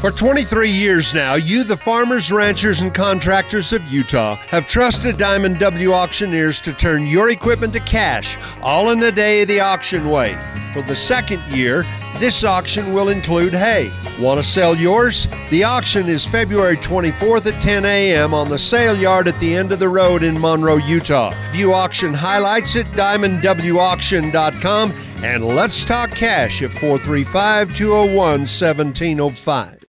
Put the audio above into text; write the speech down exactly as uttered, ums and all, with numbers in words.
For twenty-three years now, you, the farmers, ranchers, and contractors of Utah, have trusted Diamond W Auctioneers to turn your equipment to cash, all in the day of the auction way. For the second year, this auction will include hay. Want to sell yours? The auction is February twenty-fourth at ten a m on the sale yard at the end of the road in Monroe, Utah. View auction highlights at diamond w auction dot com, and let's talk cash at four three five, two oh one, one seven oh five.